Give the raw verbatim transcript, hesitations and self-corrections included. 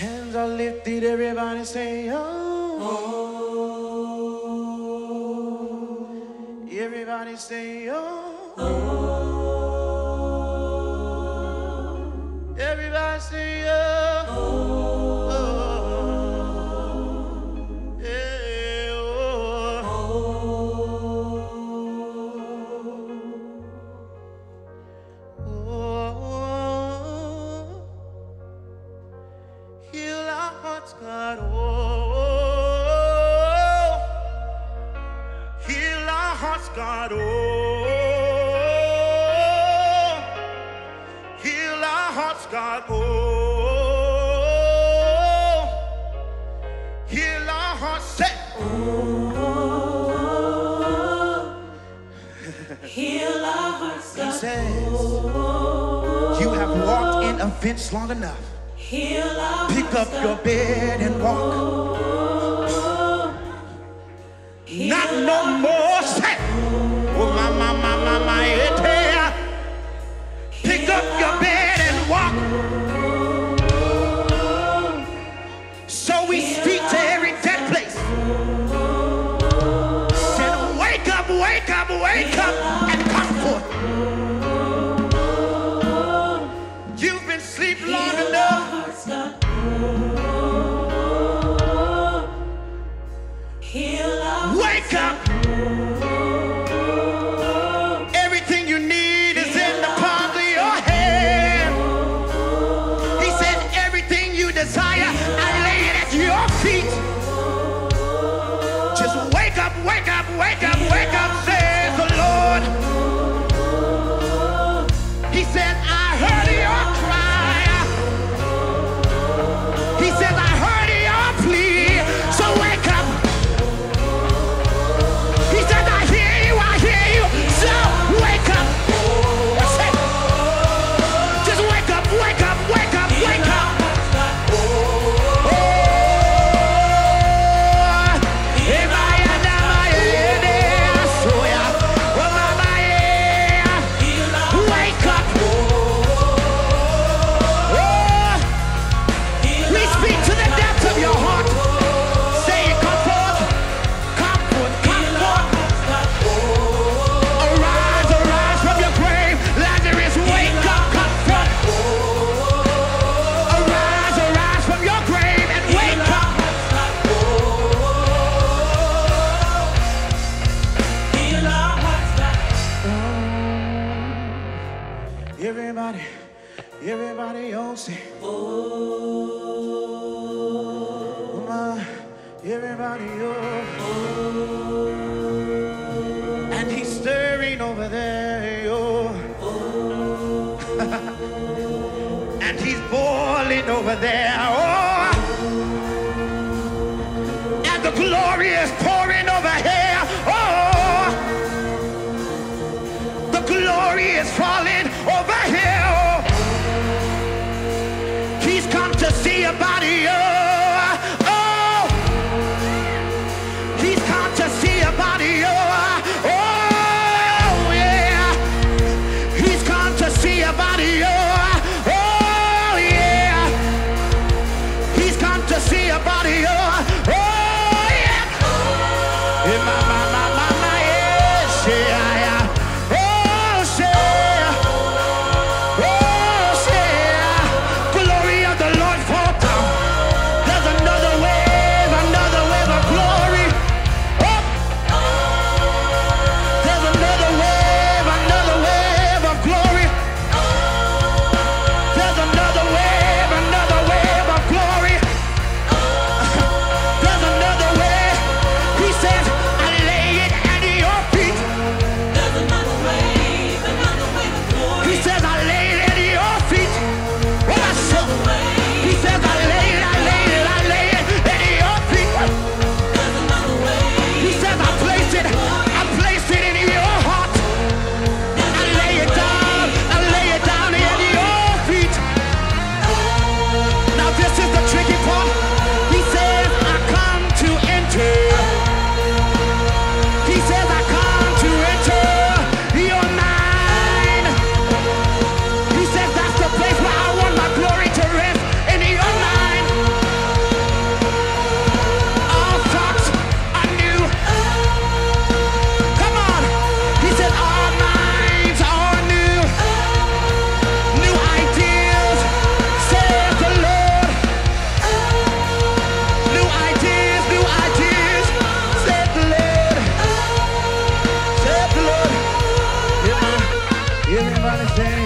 Hands are lifted, everybody say, oh. Oh. Everybody say, oh. Oh. Everybody say, oh. Oh. Yeah, oh. Heal our hearts, God, oh. Heal our hearts, God, oh. Heal our hearts, God, oh. Heal our hearts, say, oh. Heal our hearts, God, he says, oh. You have walked in offense long enough. Pick up your bed and walk. Not no more. Say, oh my, my, my, my, my, it here. Pick up your bed and walk. So we speak to every dead place. Said, wake up, wake up, wake up, and come forth. You've been asleep long enough. Wake up! Everything you need is in the palm of your hand. He said, everything you desire, I lay it at your feet. Just wake up, wake up, wake up, wake up, says the Lord. He said, I heard your cry. He said, I heard your plea. So wake up. He said, I hear you, I hear you. So wake up. That's it. Just wake up, wake up, wake up, wake up. Oh, wake up. We speak to the depths of your heart. Say it, come forth, come forth, come forth. Arise, arise from your grave. Lazarus, wake up, come forth. Arise, arise from your grave and wake up. Everybody, everybody else say, oh my, everybody else. And he's stirring over there, yo. And he's boiling over there, oh. And the glory is pouring over here, oh. The glory is falling over here, oh. He's come to see about you, oh. He's come to see about you, oh yeah. He's come to see about you, oh yeah. Say